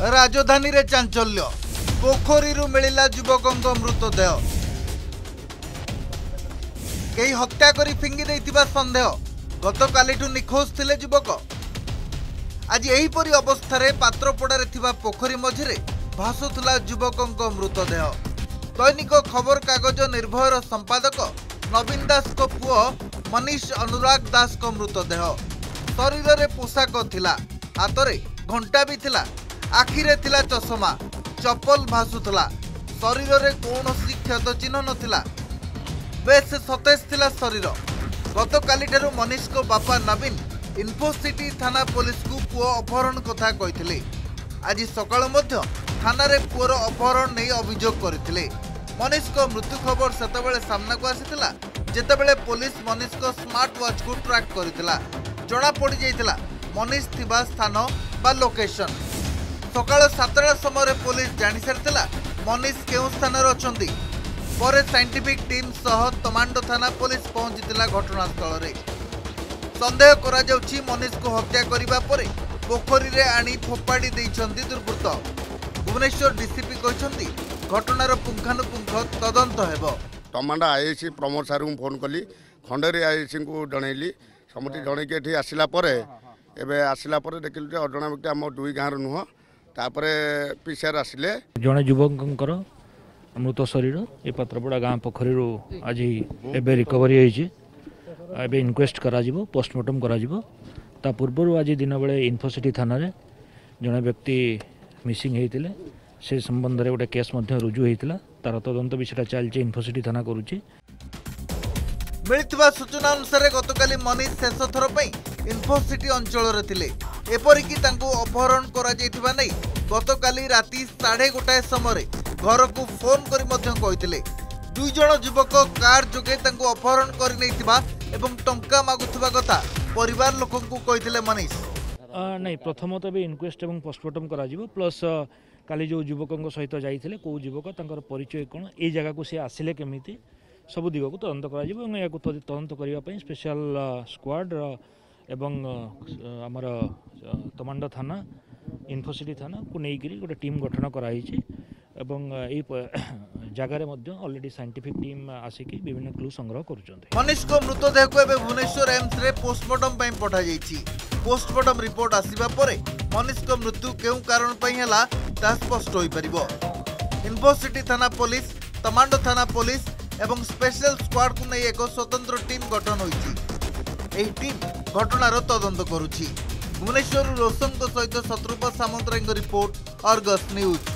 राजधानी रे चांचल्य पोखरी मिलिला युवक मृतदेह कई हत्या करी फिंगी देइतिबा संदेह गतकाली निखोज थिले युवक आज एहीपरि अवस्था पात्रपड़ारे थिबा पोखरी मझिरे भासुथला युवक मृतदेह। दैनिक खबर कागज निर्भयर संपादक नवीन दास को पुओ मनीष अनुराग दास को मृतदेह शरीर रे पोशाक थिला हाथ रे घंटा भी थिला आखिरे थिला चश्मा चप्पल भासुथला शरीर रे कौनसी क्षत चिन्ह नथिला बेस सतेज थिला शरीर। गतकाली ठारू मनीष को बापा नवीन इन्फोसिटी थाना पुलिस को पुओ अपहरण कथा कहिथिले। आज सकाळ मध्य थाना रे पुओर अपहरण नहीं अभियोग करथिले। मनीष को मृत्यु खबर सेतबेले सामना को आसीथिला जेतेबेले पुलिस मनीष को स्मार्ट वॉच को ट्रैक करथिला। जणा पड़ी जाइथिला मनीष थिबा स्थान बा लोकेशन। सकाळ 7टा समय पुलिस जानि सारथिला मनीष केउ स्थान रे अछंती। परे साइंटिफिक टीम सह तमांडो थाना पुलिस पहुंचीथिला घटनास्थल रे। संदेह करा जाउछि मनीष को हत्या करिबा परे पोखरी रे आनी फोपाड़ी दैछंती दुर्बृत्त। भुवनेश्वर डीसीपी कहछंती घटनार पुंखानुपुंख तदंत हेबो। तमांडा आईसी प्रमोद सार को फोन कली खंडेरी आईसी को जनइली समति जणे के एठी आसिला परे एबे आसिला परे देखिलु जे अजणा व्यक्ति हम दुई गाँव नुह तापरे पीसीआर आसिले जणे युवकंकर मृत शरीर ए पात्रपड़ा गाँ पोखरी आज एबे रिकवरी होईछि। एबे इनक्वेस्ट करा जिवो पोस्टमार्टम करा जिवो। ता पूर्व आज दिन बेले इन्फोसिटी थाना रे जणे व्यक्ति मिसिंग हेतिले से संबंध रे गोटे केस मध्ये रुजु हेतिला। तार तदंत विषय चलछि इन्फोसिटी थाना करूछि। मिलिथिबा सूचना अनुसार गतकाली मनीष शेष थर पई इन्फोसिटी अंचल रे थिले। एपरिकी तांको अपहरण करा जाइथिबा नै गतकाली राति 1:30 समय घर को फोन करी मध्य कहिथिले। दुई जण युवक कार जोगे तांको अपहरण करि नैथिबा एवं टंका मागुथिबा कथा परिवार लोकंकु कहिथिले मनीष। नहीं प्रथमतः भी इनक्वेस्ट एवं पोस्टमार्टम करा जिवो प्लस काली जो युवकों सहित जाइथिले को युवक तांकर परिचय कोन ए जगह को से आसिले केमिति सब दिग को तदंत करा जिवो एवं याकु तदंत करिवा पई स्पेशल स्क्वाड एवं हमर तमांडो थाना इन्फोसिटी थाना को नेइकरी गोटे टीम गठन कराई एवं जगार ऑलरेडी साइंटिफिक टीम आसिकी विभिन्न क्लू संग्रह करुछन्ते। मनीष को मृतदेह को एबे भुवनेश्वर एम्स रे पोस्टमार्टम पई पठा जाईछि। पोस्टमार्टम रिपोर्ट आसीबा परे मनीष को मृत्यु केउ कारण पई हला ता स्पष्ट होई परिबो। इन्फोसिटी थाना पुलिस तमांडो थाना पुलिस एवं स्पेशल स्क्वाड को नै एक स्वतंत्र टीम गठन होईछि। एही टीम घटनार तदंत करुछि। भुवनेश्वर रोशन सहित Shatrupa Samantaray report Argus news.